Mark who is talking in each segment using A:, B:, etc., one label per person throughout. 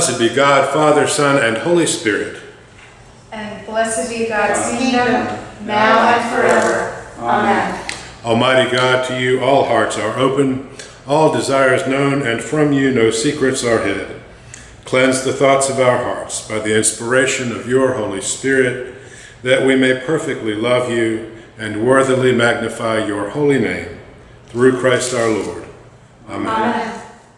A: Blessed be God, Father, Son, and Holy Spirit.
B: And blessed be God's kingdom, now and forever. Amen.
A: Almighty God, to you all hearts are open, all desires known, and from you no secrets are hid. Cleanse the thoughts of our hearts by the inspiration of your Holy Spirit, that we may perfectly love you and worthily magnify your holy name. Through Christ our Lord. Amen.
B: Amen.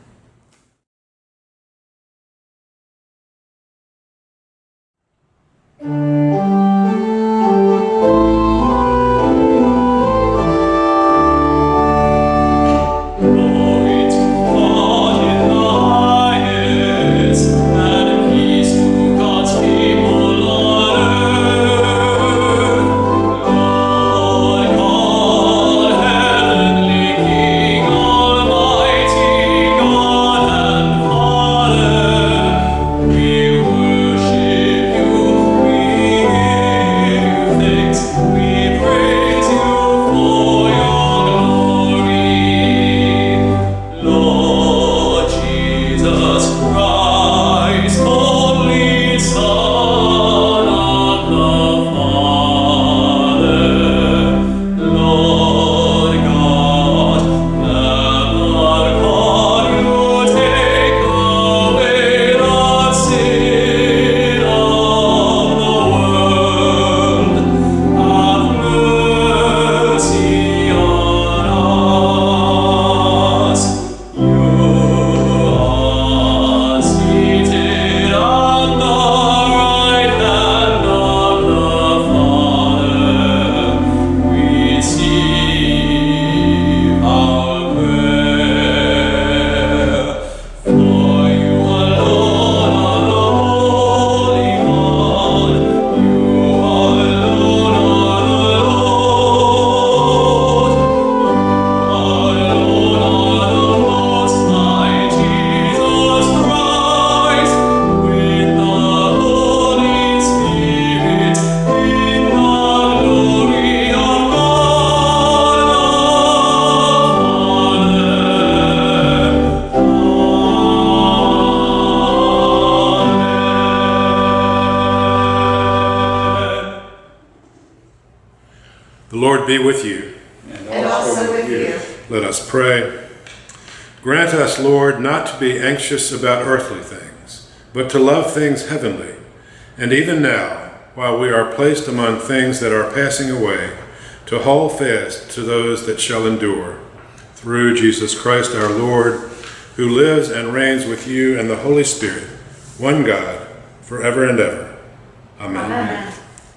A: The Lord be with you.
B: And also with you.
A: Let us pray. Grant us, Lord, not to be anxious about earthly things, but to love things heavenly, and even now, while we are placed among things that are passing away, to hold fast to those that shall endure. Through Jesus Christ our Lord, who lives and reigns with you and the Holy Spirit, one God, forever and ever. Amen.
B: Amen.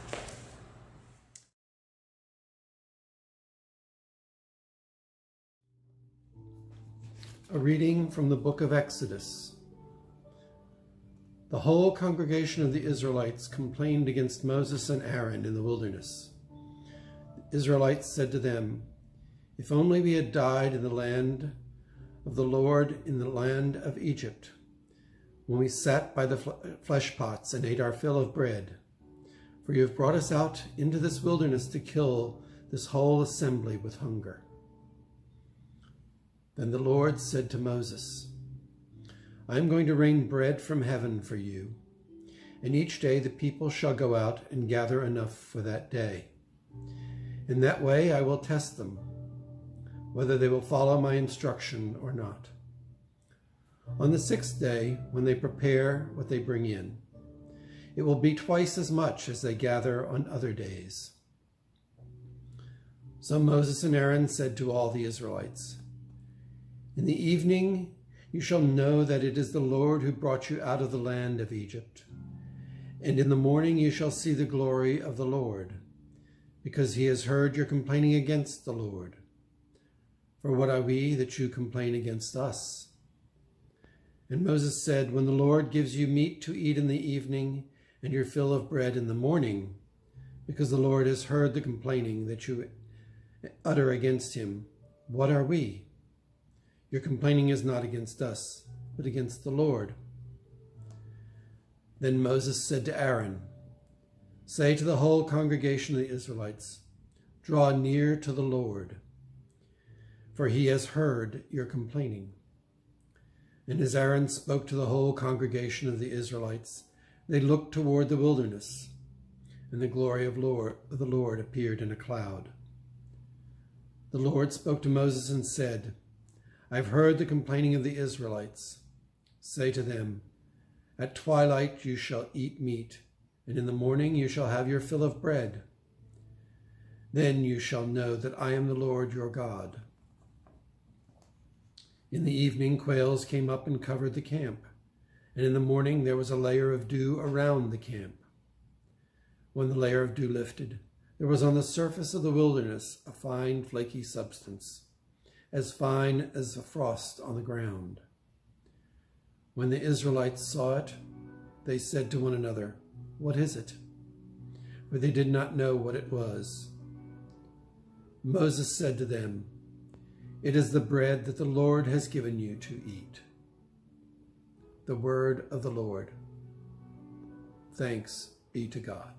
C: A reading from the book of Exodus. The whole congregation of the Israelites complained against Moses and Aaron in the wilderness. The Israelites said to them, "If only we had died in the land of the Lord, in the land of Egypt, when we sat by the flesh pots and ate our fill of bread. For you have brought us out into this wilderness to kill this whole assembly with hunger." Then the Lord said to Moses, "I am going to rain bread from heaven for you, and each day the people shall go out and gather enough for that day. In that way I will test them, whether they will follow my instruction or not. On the sixth day, when they prepare what they bring in, it will be twice as much as they gather on other days." So Moses and Aaron said to all the Israelites, "In the evening you shall know that it is the Lord who brought you out of the land of Egypt. And in the morning you shall see the glory of the Lord, because he has heard your complaining against the Lord. For what are we that you complain against us?" And Moses said, "When the Lord gives you meat to eat in the evening and your fill of bread in the morning, because the Lord has heard the complaining that you utter against him, what are we? Your complaining is not against us, but against the Lord." Then Moses said to Aaron, "Say to the whole congregation of the Israelites, 'Draw near to the Lord, for he has heard your complaining.' And as Aaron spoke to the whole congregation of the Israelites, they looked toward the wilderness, and the glory of the Lord appeared in a cloud. The Lord spoke to Moses and said, I've heard the complaining of the Israelites. Say to them, at twilight you shall eat meat, and in the morning you shall have your fill of bread. Then you shall know that I am the Lord your God. In the evening, quails came up and covered the camp, and in the morning there was a layer of dew around the camp. When the layer of dew lifted, there was on the surface of the wilderness a fine, flaky substance, as fine as a frost on the ground. When the Israelites saw it, they said to one another, What is it? For they did not know what it was. Moses said to them, It is the bread that the Lord has given you to eat. The word of the Lord. Thanks be to God.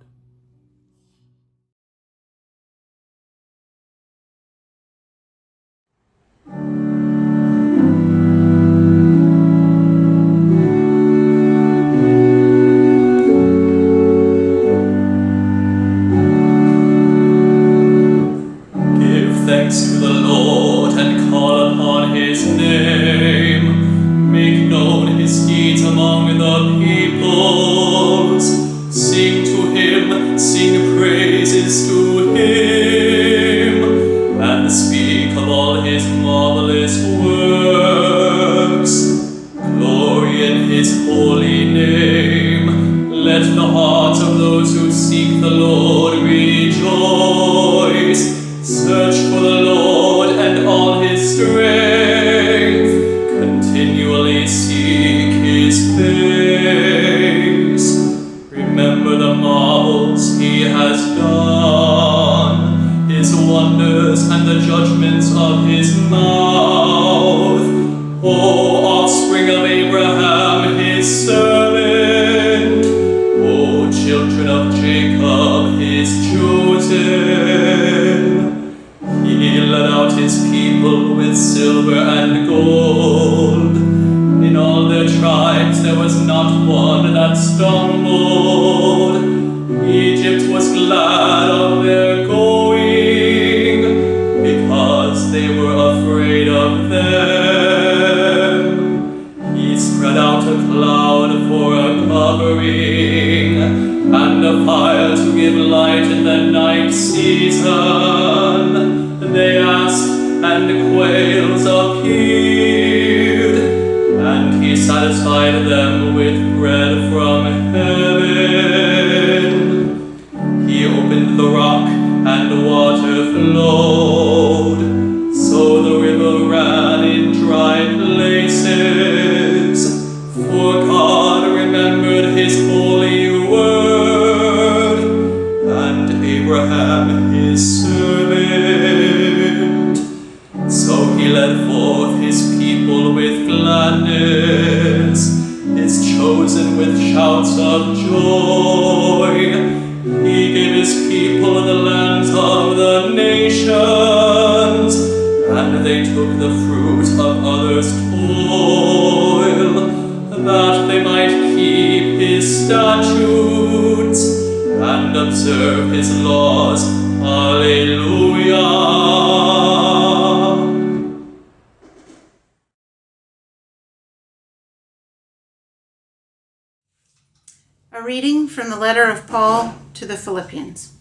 D: A reading from the letter of Paul to the Philippians.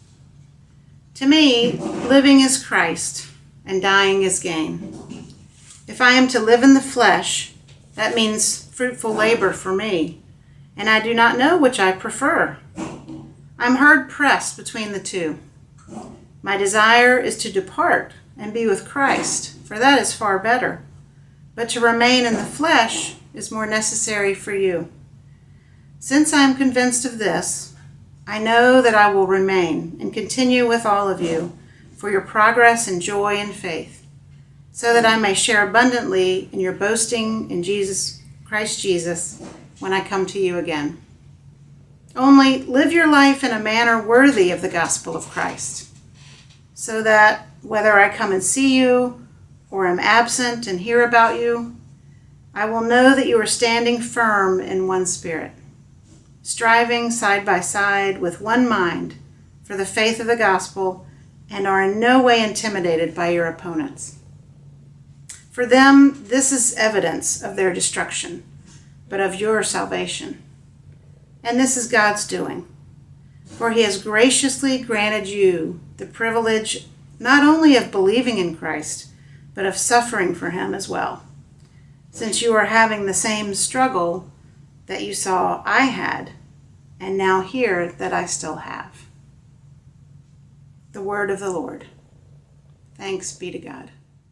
D: To me, living is Christ, and dying is gain. If I am to live in the flesh, that means fruitful labor for me, and I do not know which I prefer. I'm hard pressed between the two. My desire is to depart and be with Christ, for that is far better. But to remain in the flesh is more necessary for you. Since I am convinced of this, I know that I will remain and continue with all of you for your progress and joy and faith, so that I may share abundantly in your boasting in Christ Jesus when I come to you again. Only live your life in a manner worthy of the gospel of Christ, so that whether I come and see you or am absent and hear about you, I will know that you are standing firm in one spirit, striving side by side with one mind for the faith of the gospel, and are in no way intimidated by your opponents. For them, this is evidence of their destruction, but of your salvation. And this is God's doing, for he has graciously granted you the privilege not only of believing in Christ, but of suffering for him as well, since you are having the same struggle that you saw I had, and now hear that I still have. The word of the Lord. Thanks be to God.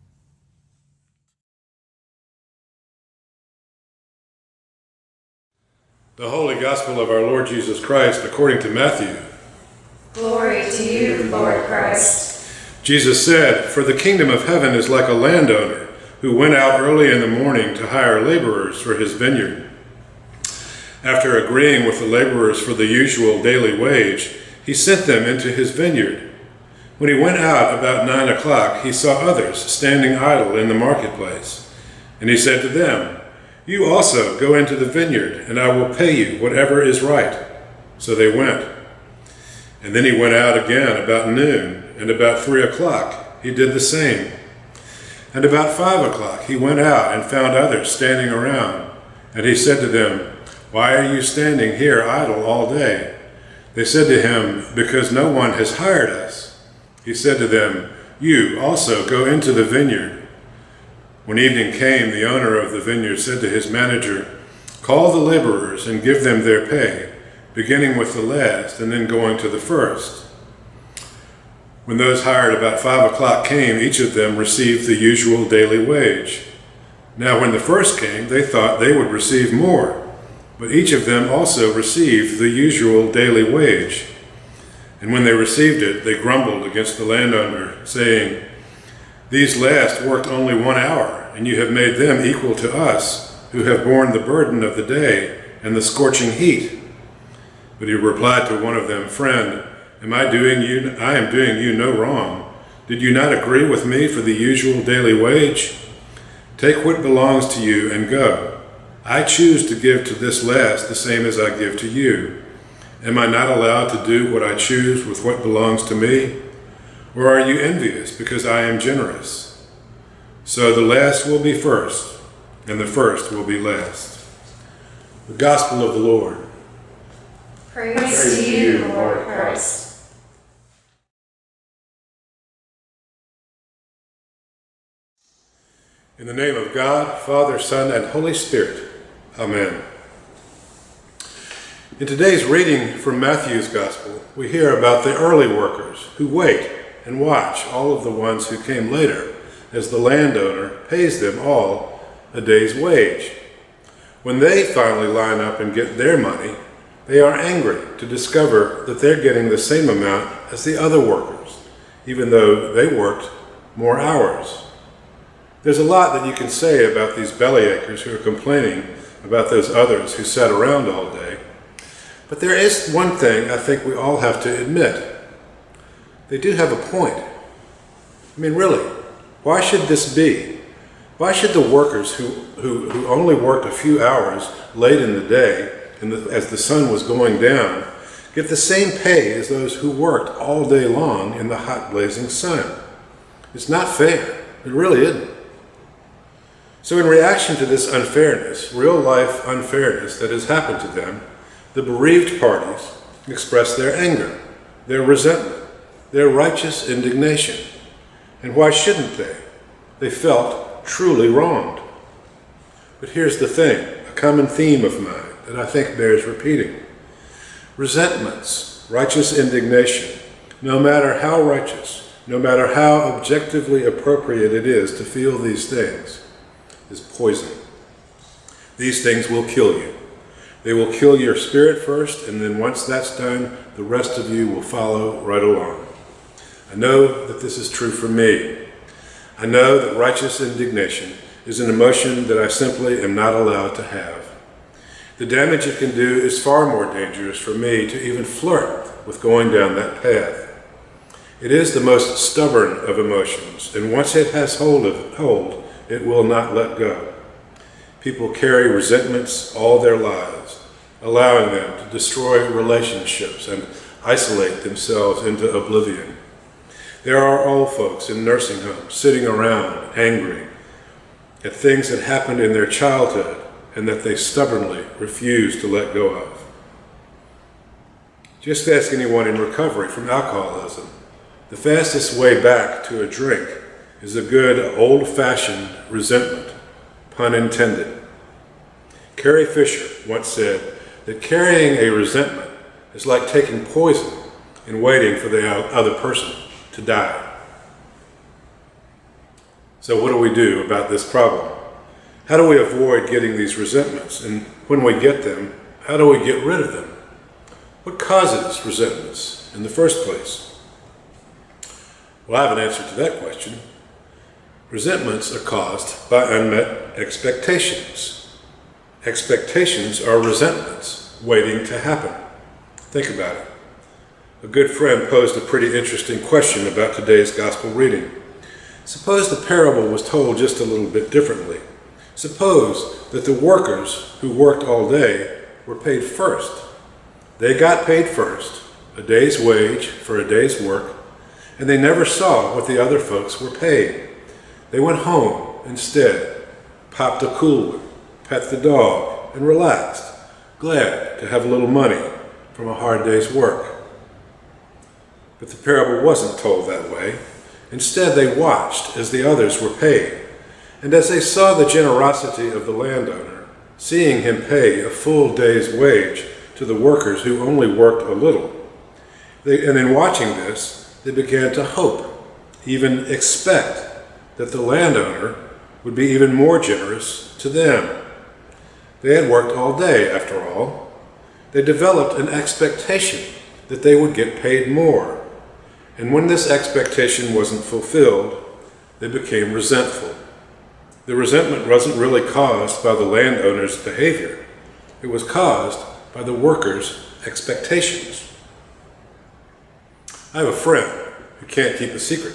A: The Holy Gospel of our Lord Jesus Christ according to Matthew.
B: Glory to you, Lord Christ.
A: Jesus said, "For the kingdom of heaven is like a landowner who went out early in the morning to hire laborers for his vineyard. After agreeing with the laborers for the usual daily wage, he sent them into his vineyard. When he went out about 9 o'clock, he saw others standing idle in the marketplace. And he said to them, 'You also go into the vineyard, and I will pay you whatever is right.' So they went. And then he went out again about noon, and about 3 o'clock he did the same. And about 5 o'clock he went out and found others standing around. And he said to them, 'Why are you standing here idle all day?' They said to him, 'Because no one has hired us.' He said to them, 'You also go into the vineyard.' When evening came, the owner of the vineyard said to his manager, 'Call the laborers and give them their pay, beginning with the last and then going to the first.' When those hired about 5 o'clock came, each of them received the usual daily wage. Now when the first came, they thought they would receive more, but each of them also received the usual daily wage. And when they received it, they grumbled against the landowner, saying, 'These last worked only 1 hour, and you have made them equal to us, who have borne the burden of the day and the scorching heat.' But he replied to one of them, 'Friend, I am doing you no wrong. Did you not agree with me for the usual daily wage? Take what belongs to you and go. I choose to give to this last the same as I give to you. Am I not allowed to do what I choose with what belongs to me? Or are you envious because I am generous?' So the last will be first, and the first will be last." The Gospel of the Lord.
B: Praise to you, Lord Christ.
A: In the name of God, Father, Son, and Holy Spirit. Amen. In today's reading from Matthew's Gospel, we hear about the early workers who wait and watch all of the ones who came later, as the landowner pays them all a day's wage. When they finally line up and get their money, they are angry to discover that they're getting the same amount as the other workers, even though they worked more hours. There's a lot that you can say about these bellyachers who are complaining about those others who sat around all day. But there is one thing I think we all have to admit. They do have a point. I mean, really, why should this be? Why should the workers who only worked a few hours late in the day, as the sun was going down, get the same pay as those who worked all day long in the hot blazing sun? It's not fair. It really isn't. So in reaction to this unfairness, real-life unfairness that has happened to them, the bereaved parties express their anger, their resentment, their righteous indignation. And why shouldn't they? They felt truly wronged. But here's the thing, a common theme of mine that I think bears repeating. Resentments, righteous indignation, no matter how righteous, no matter how objectively appropriate it is to feel these things, is poison. These things will kill you. They will kill your spirit first, and then once that's done, the rest of you will follow right along. I know that this is true for me. I know that righteous indignation is an emotion that I simply am not allowed to have. The damage it can do is far more dangerous for me to even flirt with going down that path. It is the most stubborn of emotions, and once it has hold, it will not let go. people carry resentments all their lives, allowing them to destroy relationships and isolate themselves into oblivion. There are old folks in nursing homes sitting around angry at things that happened in their childhood and that they stubbornly refuse to let go of. Just ask anyone in recovery from alcoholism. The fastest way back to a drink is a good old-fashioned resentment, pun intended. Carrie Fisher once said that carrying a resentment is like taking poison and waiting for the other person to die. So what do we do about this problem? How do we avoid getting these resentments? And when we get them, how do we get rid of them? What causes resentments in the first place? Well, I have an answer to that question. Resentments are caused by unmet expectations. Expectations are resentments waiting to happen. Think about it. A good friend posed a pretty interesting question about today's gospel reading. Suppose the parable was told just a little bit differently. Suppose that the workers who worked all day were paid first. They got paid first, a day's wage for a day's work, and they never saw what the other folks were paid. They went home instead, popped a Cool One, pet the dog, and relaxed, glad to have a little money from a hard day's work. But the parable wasn't told that way. Instead, they watched as the others were paid, and as they saw the generosity of the landowner, seeing him pay a full day's wage to the workers who only worked a little, and in watching this, they began to hope, even expect, that the landowner would be even more generous to them. They had worked all day, after all. They developed an expectation that they would get paid more. And when this expectation wasn't fulfilled, they became resentful. The resentment wasn't really caused by the landowner's behavior. It was caused by the workers' expectations. I have a friend who can't keep a secret.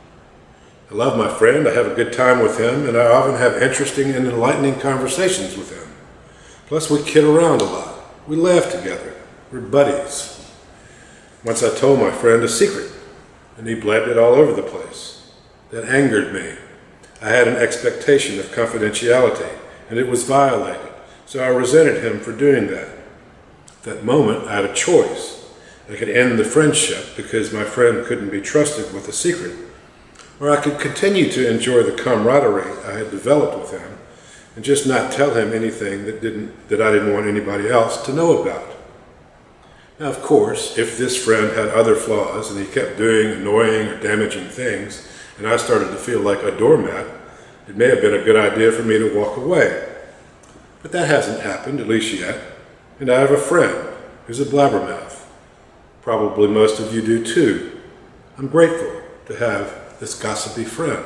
A: I love my friend, I have a good time with him, and I often have interesting and enlightening conversations with him. Plus, we kid around a lot. We laugh together. We're buddies. Once I told my friend a secret, and he blabbed it all over the place. That angered me. I had an expectation of confidentiality, and it was violated, so I resented him for doing that. At that moment, I had a choice. I could end the friendship because my friend couldn't be trusted with a secret, or I could continue to enjoy the camaraderie I had developed with him and just not tell him anything that I didn't want anybody else to know about. Now, of course, if this friend had other flaws and he kept doing annoying or damaging things, and I started to feel like a doormat, it may have been a good idea for me to walk away. But that hasn't happened, at least yet, and I have a friend who's a blabbermouth. Probably most of you do too. I'm grateful to have this gossipy friend.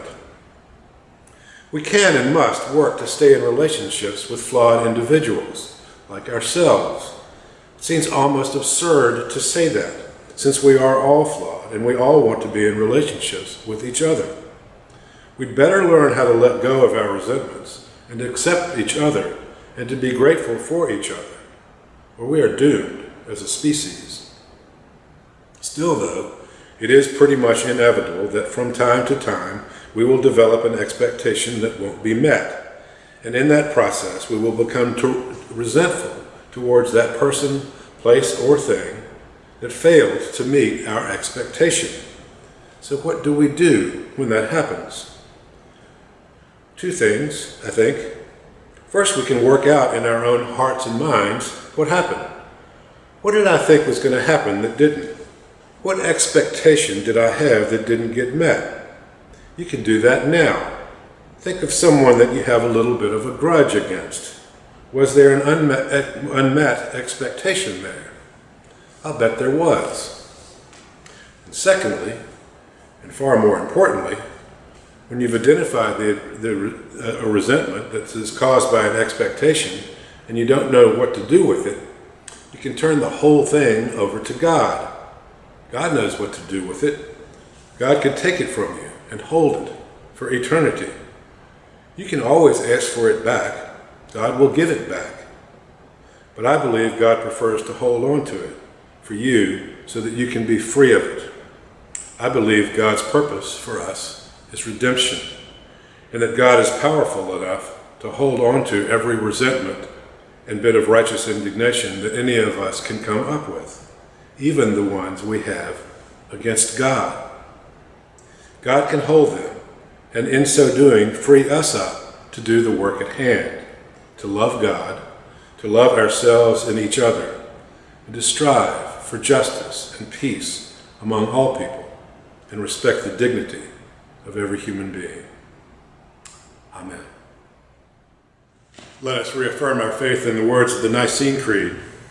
A: We can and must work to stay in relationships with flawed individuals, like ourselves. It seems almost absurd to say that, since we are all flawed and we all want to be in relationships with each other. We'd better learn how to let go of our resentments and accept each other and to be grateful for each other, or we are doomed as a species. Still, though, it is pretty much inevitable that from time to time we will develop an expectation that won't be met, and in that process we will become resentful towards that person, place, or thing that failed to meet our expectation. So what do we do when that happens? Two things, I think. First, we can work out in our own hearts and minds what happened. What did I think was going to happen that didn't? What expectation did I have that didn't get met? You can do that now. Think of someone that you have a little bit of a grudge against. Was there an unmet expectation there? I'll bet there was. And secondly, and far more importantly, when you've identified a resentment that is caused by an expectation and you don't know what to do with it, you can turn the whole thing over to God. God knows what to do with it. God can take it from you and hold it for eternity. You can always ask for it back, God will give it back. But I believe God prefers to hold on to it for you so that you can be free of it. I believe God's purpose for us is redemption, and that God is powerful enough to hold on to every resentment and bit of righteous indignation that any of us can come up with, even the ones we have against God. God can hold them, and in so doing, free us up to do the work at hand, to love God, to love ourselves and each other, and to strive for justice and peace among all people, and respect the dignity of every human being. Amen. Let us reaffirm our faith in the words of the Nicene Creed.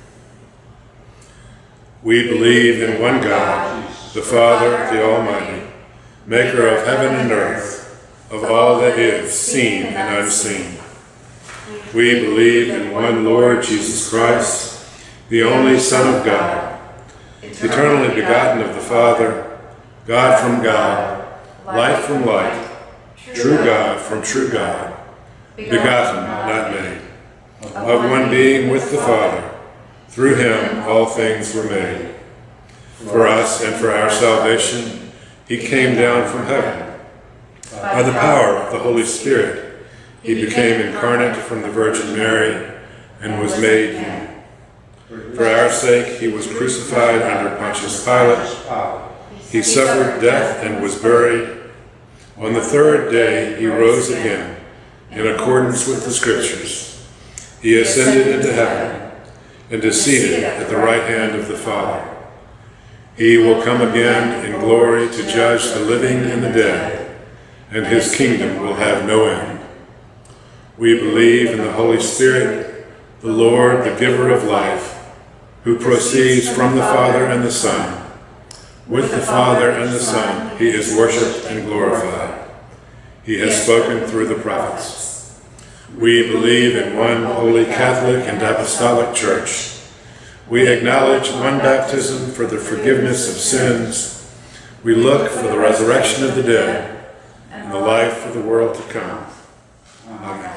A: We believe in one God, the Father, the Almighty, maker of heaven and earth, of all that is seen and unseen. We believe in one Lord Jesus Christ, the only Son of God, eternally begotten of the Father, God from God, light from light, true God from true God, begotten, not made, of one being with the Father. Through him all things were made. For us and for our salvation, he came down from heaven. By the power of the Holy Spirit, he became incarnate from the Virgin Mary and was made human. For our sake, he was crucified under Pontius Pilate. He suffered death and was buried. On the third day, he rose again, in accordance with the Scriptures. He ascended into heaven and is seated at the right hand of the Father. He will come again in glory to judge the living and the dead, and his kingdom will have no end. We believe in the Holy Spirit, the Lord, the giver of life, who proceeds from the Father and the Son. With the Father and the Son, he is worshipped and glorified. He has spoken through the prophets. We believe in one holy Catholic and Apostolic Church. We acknowledge one baptism for the forgiveness of sins. We look for the resurrection of the dead and the life of the world to come. Amen.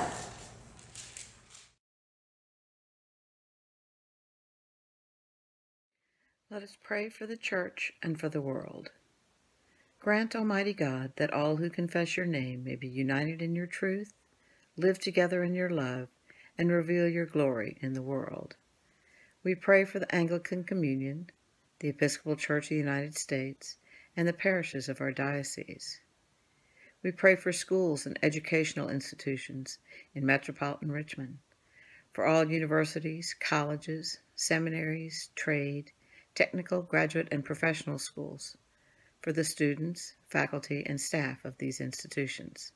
E: Let us pray for the Church and for the world. Grant, Almighty God, that all who confess your name may be united in your truth, live together in your love, and reveal your glory in the world. We pray for the Anglican Communion, the Episcopal Church of the United States, and the parishes of our diocese. We pray for schools and educational institutions in metropolitan Richmond, for all universities, colleges, seminaries, trade, technical, graduate, and professional schools, for the students, faculty, and staff of these institutions.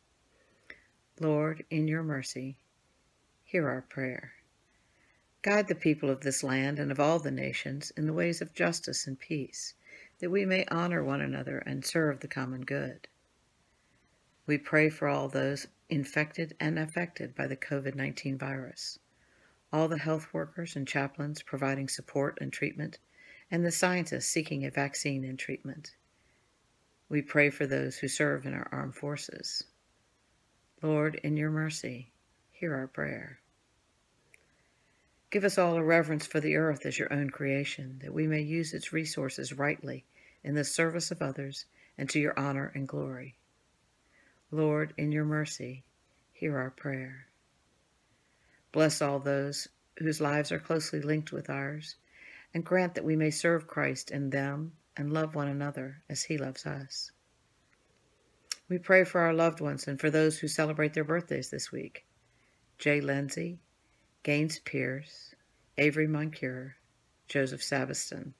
E: Lord, in your mercy, hear our prayer. Guide the people of this land and of all the nations in the ways of justice and peace, that we may honor one another and serve the common good. We pray for all those infected and affected by the COVID-19 virus, all the health workers and chaplains providing support and treatment, and the scientists seeking a vaccine and treatment. We pray for those who serve in our armed forces. Lord, in your mercy, hear our prayer. Give us all a reverence for the earth as your own creation, that we may use its resources rightly in the service of others and to your honor and glory. Lord, in your mercy, hear our prayer. Bless all those whose lives are closely linked with ours, and grant that we may serve Christ in them and love one another as he loves us. We pray for our loved ones and for those who celebrate their birthdays this week. Jay Lindsay, Gaines Pierce, Avery Moncure, Joseph Sabiston.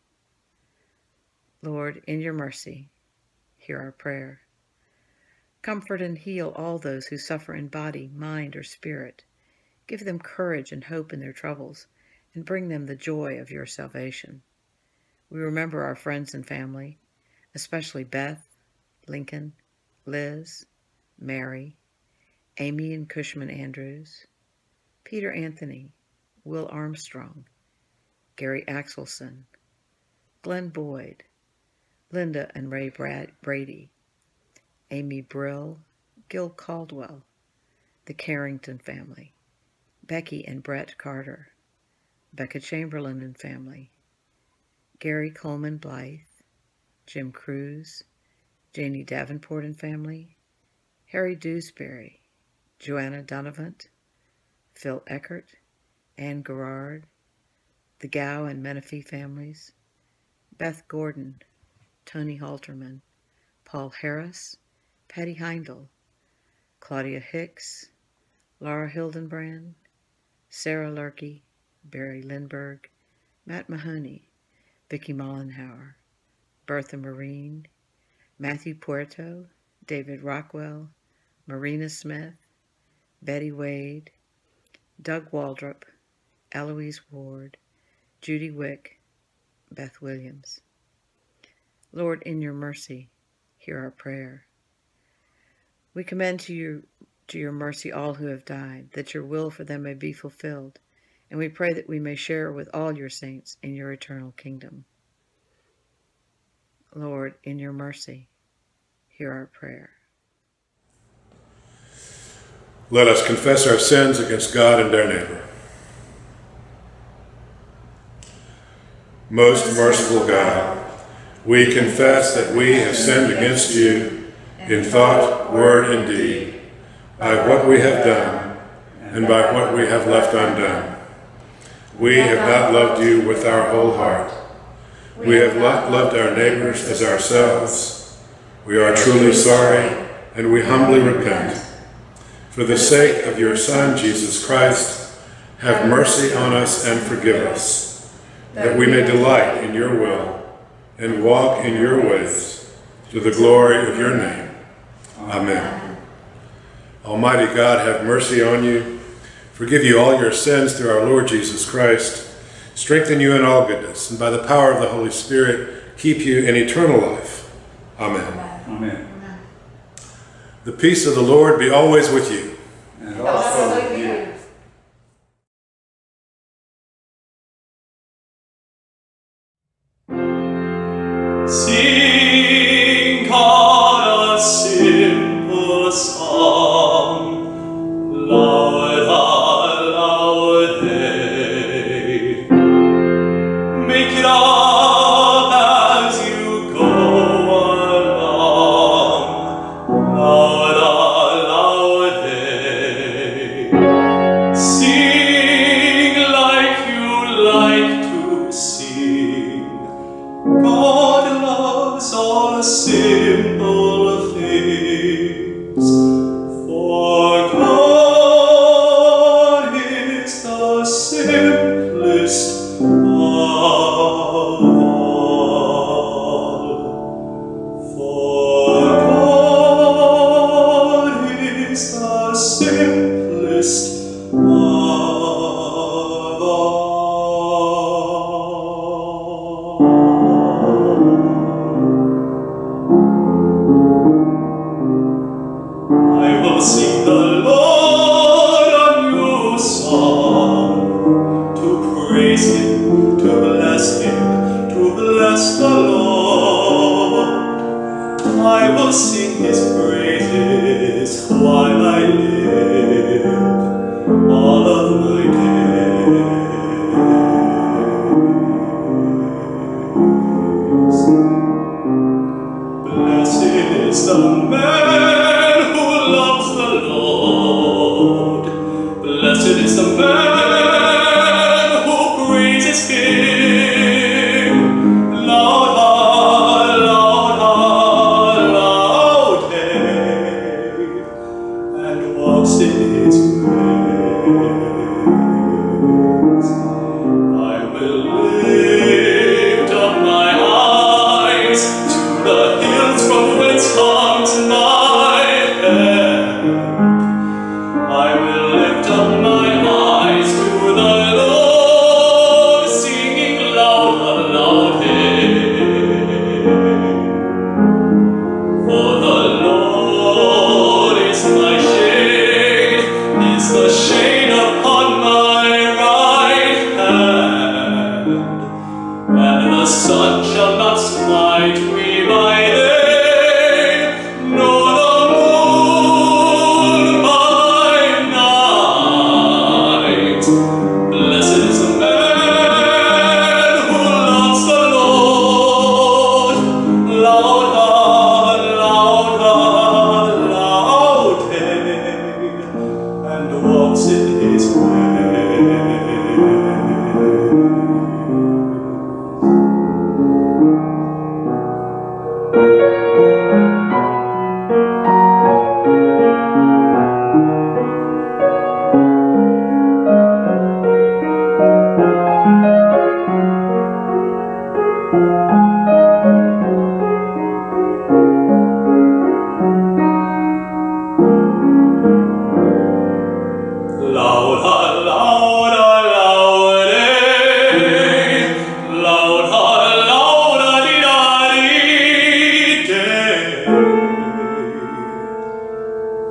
E: Lord, in your mercy, hear our prayer. Comfort and heal all those who suffer in body, mind, or spirit. Give them courage and hope in their troubles, and bring them the joy of your salvation. We remember our friends and family, especially Beth, Lincoln, Liz, Mary, Amy and Cushman Andrews, Peter Anthony, Will Armstrong, Gary Axelson, Glenn Boyd, Linda and Ray Brady, Amy Brill, Gil Caldwell, the Carrington family, Becky and Brett Carter, Becca Chamberlain and family, Gary Coleman Blythe, Jim Cruz, Janie Davenport and family, Harry Dewsbury, Joanna Donovant, Phil Eckert, Ann Gerard, the Gow and Menifee families, Beth Gordon, Tony Halterman, Paul Harris, Patty Heindel, Claudia Hicks, Laura Hildenbrand, Sarah Lurkey, Barry Lindbergh, Matt Mahoney, Vicki Mollenhauer, Bertha Marine, Matthew Puerto, David Rockwell, Marina Smith, Betty Wade, Doug Waldrop, Eloise Ward, Judy Wick, Beth Williams. Lord, in your mercy, hear our prayer. We commend to your mercy all who have died, that your will for them may be fulfilled, and we pray that we may share with all your saints in your eternal kingdom. Lord, in your mercy, hear our prayer.
A: Let us confess our sins against God and our neighbor. Most merciful God, we confess that we have sinned against you in thought, word, and deed, by what we have done and by what we have left undone. We have not loved you with our whole heart. We have not loved our neighbors as ourselves. We are truly sorry, and we humbly repent. For the sake of your Son, Jesus Christ, have mercy on us and forgive us, that we may delight in your will and walk in your ways, to the glory of your name. Amen. Almighty God, have mercy on you, forgive you all your sins through our Lord Jesus Christ, strengthen you in all goodness, and by the power of the Holy Spirit, keep you in eternal life. Amen.
F: Amen.
A: The peace of the Lord be always with you.
F: And also with you.
G: Sing God a simple song, loud, loud, hey. Make it up as you go along, loud, loud, hey. Sing like you like to sing. God loves all simple things, for God is the simplest of all. For God is the simplest of all. I will sing the Lord a new song, to praise him, to bless the Lord. I will sing his praises while I live all of my days. Blessed is the man who loves the Lord. Blessed is the man who praises him. Loud, loud, loud, hey.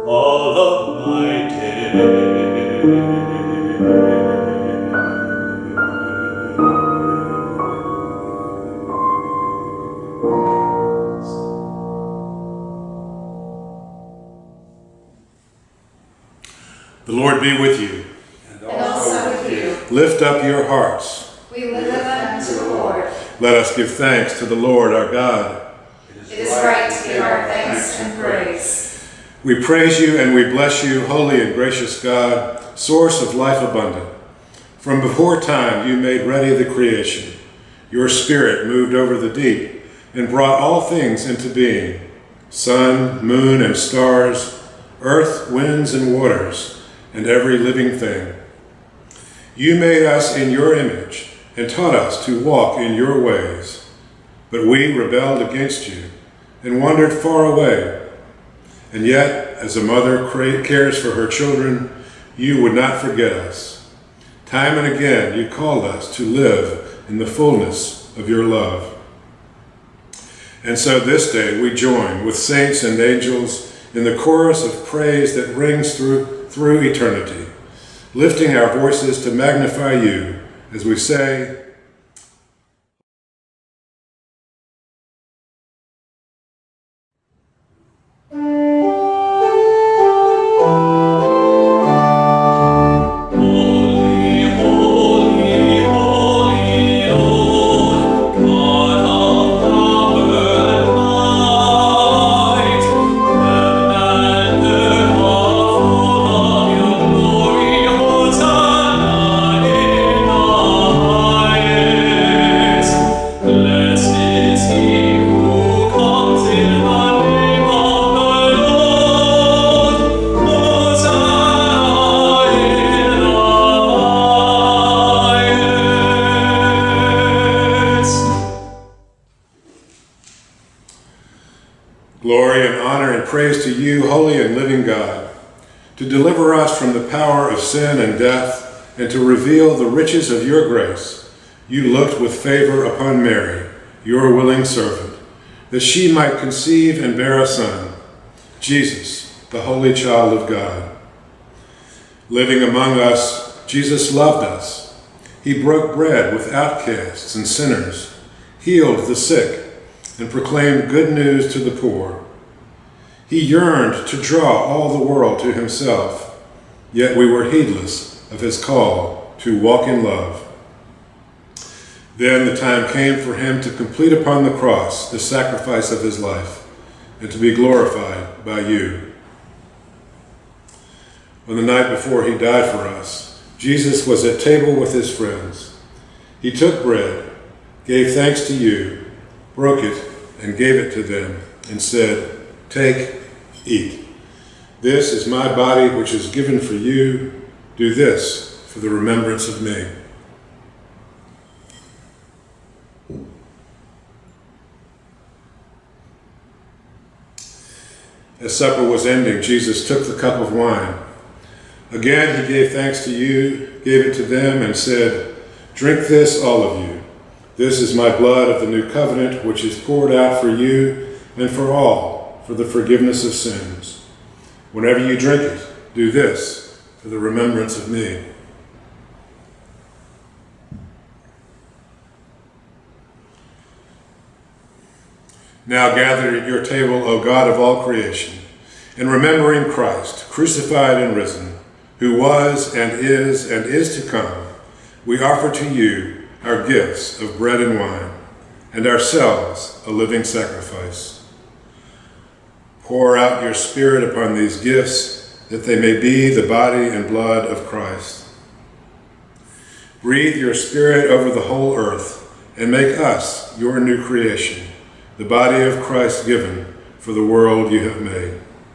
G: all of my days.
A: The Lord be with you.
B: And also with you.
A: Lift up your hearts.
B: We lift them unto the Lord.
A: Let us give thanks to the Lord our God.
B: It is right to give our thanks and praise.
A: We praise you and we bless you, holy and gracious God, source of life abundant. From before time you made ready the creation. Your spirit moved over the deep and brought all things into being, sun, moon, and stars, earth, winds, and waters, and every living thing. You made us in your image and taught us to walk in your ways. But we rebelled against you and wandered far away. And yet, as a mother cares for her children, you would not forget us. Time and again, you called us to live in the fullness of your love. And so this day we join with saints and angels in the chorus of praise that rings through eternity, lifting our voices to magnify you as we say, Glory and honor and praise to you, holy and living God, to deliver us from the power of sin and death, and to reveal the riches of your grace. You looked with favor upon Mary, your willing servant, that she might conceive and bear a son, Jesus, the holy child of God. Living among us, Jesus loved us. He broke bread with outcasts and sinners, healed the sick, and proclaimed good news to the poor. He yearned to draw all the world to himself, yet we were heedless of his call to walk in love. Then the time came for him to complete upon the cross the sacrifice of his life, and to be glorified by you. On the night before he died for us, Jesus was at table with his friends. He took bread, gave thanks to you, broke it, and gave it to them, and said, "Take, eat. This is my body which is given for you. Do this for the remembrance of me." As supper was ending, Jesus took the cup of wine. Again he gave thanks to you, gave it to them, and said, "Drink this, all of you. This is my blood of the new covenant, which is poured out for you and for all, for the forgiveness of sins. Whenever you drink it, do this for the remembrance of me." Now gathered at your table, O God of all creation, and remembering Christ, crucified and risen, who was and is to come, we offer to you our gifts of bread and wine, and ourselves a living sacrifice. Pour out your Spirit upon these gifts, that they may be the body and blood of Christ. Breathe your Spirit over the whole earth, and make us your new creation, the body of Christ given for the world you have made.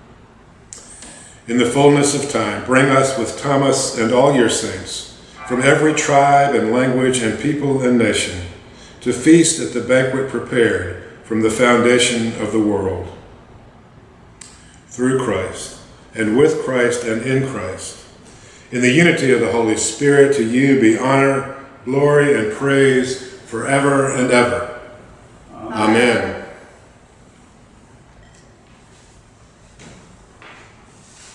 A: In the fullness of time, bring us with Thomas and all your saints, from every tribe and language and people and nation, to feast at the banquet prepared from the foundation of the world. Through Christ, and with Christ and in Christ, in the unity of the Holy Spirit, to you be honor, glory, and praise forever and ever. Amen.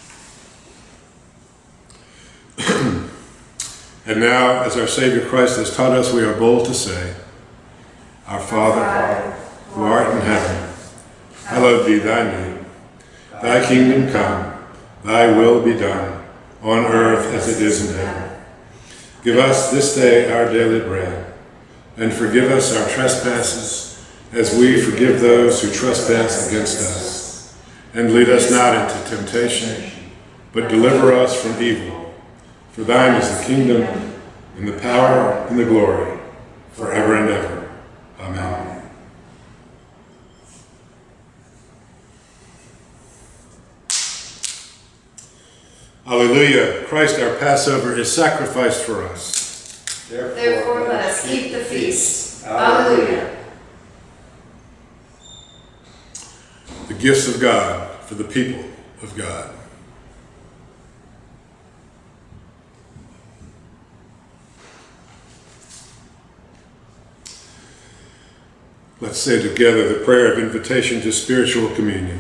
A: And now, as our Savior Christ has taught us, we are bold to say, Our Father, who art in heaven, hallowed be thy name. Thy kingdom come, thy will be done, on earth as it is in heaven. Give us this day our daily bread, and forgive us our trespasses, as we forgive those who trespass against us. And lead us not into temptation, but deliver us from evil. For thine is the kingdom, and the power, and the glory, forever and ever. Amen. Alleluia. Christ our Passover is sacrificed for us.
B: Therefore let us keep the feast. Alleluia.
A: The gifts of God for the people of God. Let's say together the prayer of invitation to spiritual communion.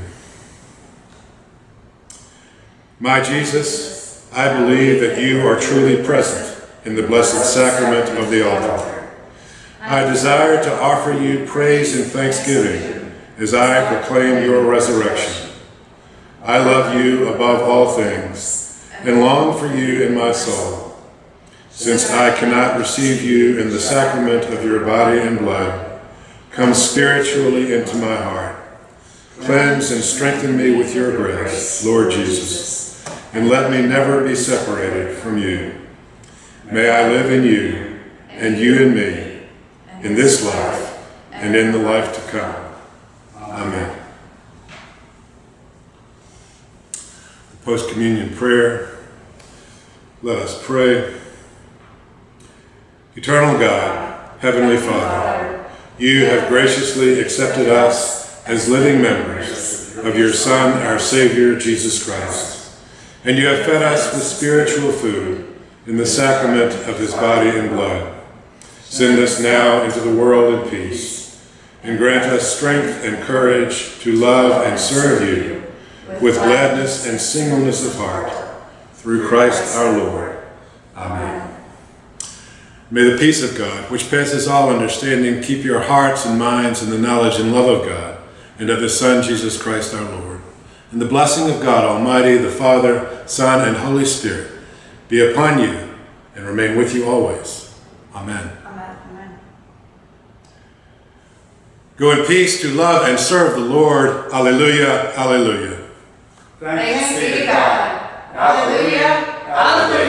A: My Jesus, I believe that you are truly present in the blessed sacrament of the altar. I desire to offer you praise and thanksgiving as I proclaim your resurrection. I love you above all things and long for you in my soul. Since I cannot receive you in the sacrament of your body and blood, come spiritually into my heart. Cleanse and strengthen me with your grace, Lord Jesus, and let me never be separated from you. May I live in you, and you in me, in this life and in the life to come. Amen. The post-communion prayer. Let us pray. Eternal God, Heavenly Father, you have graciously accepted us as living members of your Son, our Savior, Jesus Christ, and you have fed us with spiritual food in the sacrament of his body and blood. Send us now into the world in peace, and grant us strength and courage to love and serve you with gladness and singleness of heart, through Christ our Lord. Amen. May the peace of God, which passes all understanding, keep your hearts and minds in the knowledge and love of God and of his Son, Jesus Christ our Lord. And the blessing of God Almighty, the Father, Son, and Holy Spirit be upon you and remain with you always. Amen.
B: Amen.
A: Go in peace to love and serve the Lord. Alleluia, alleluia.
B: Thanks be to God. Alleluia, alleluia.